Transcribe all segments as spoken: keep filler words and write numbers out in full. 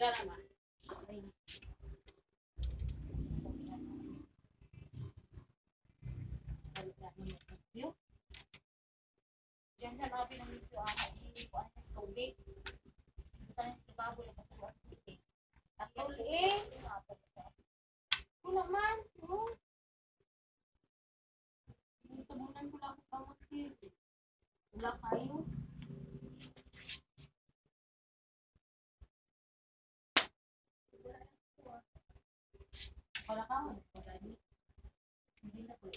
Sila naman. Ay. Diyan na labi ng ito ang hindi ko ang tubig. Ito na si baboy at ako at tubig. Ako eh. Wala man. Tabunan ko lang ako pamot dito. Wala kayo. Wala ka mo. Hindi na po.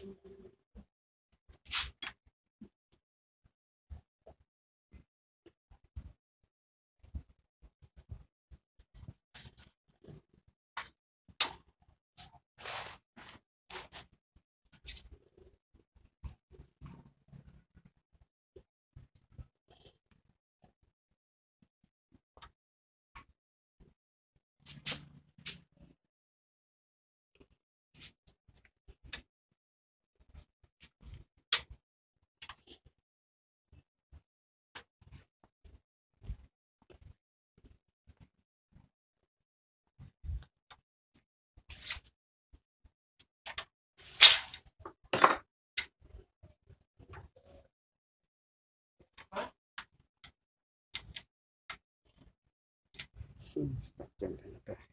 Diyan talaga.